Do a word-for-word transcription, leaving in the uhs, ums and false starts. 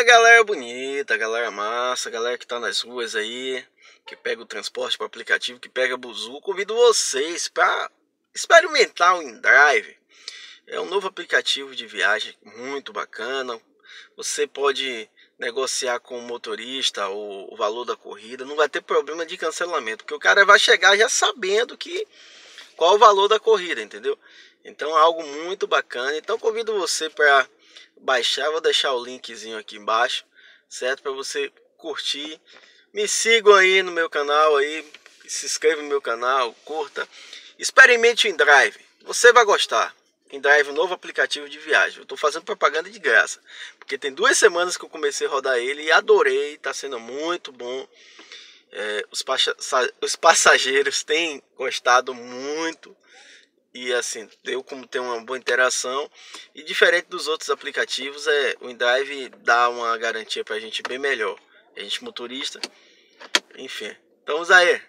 galera bonita, galera massa, galera que tá nas ruas aí, que pega o transporte por aplicativo, que pega buzu, convido vocês para experimentar o InDrive. É um novo aplicativo de viagem muito bacana. Você pode negociar com o motorista o, o valor da corrida, não vai ter problema de cancelamento, porque o cara vai chegar já sabendo que qual o valor da corrida, entendeu? Então é algo muito bacana. Então convido você para baixar, vou deixar o linkzinho aqui embaixo, certo? Para você curtir. Me sigam aí no meu canal aí, se inscreva no meu canal, curta. Experimente o InDrive, você vai gostar. InDrive, um novo aplicativo de viagem. Eu estou fazendo propaganda de graça, porque tem duas semanas que eu comecei a rodar ele e adorei, está sendo muito bom. É, os, os passageiros têm gostado muito. E assim, deu como ter uma boa interação. E diferente dos outros aplicativos, é, o InDrive dá uma garantia pra gente bem melhor. A gente motorista, enfim. Estamos aí.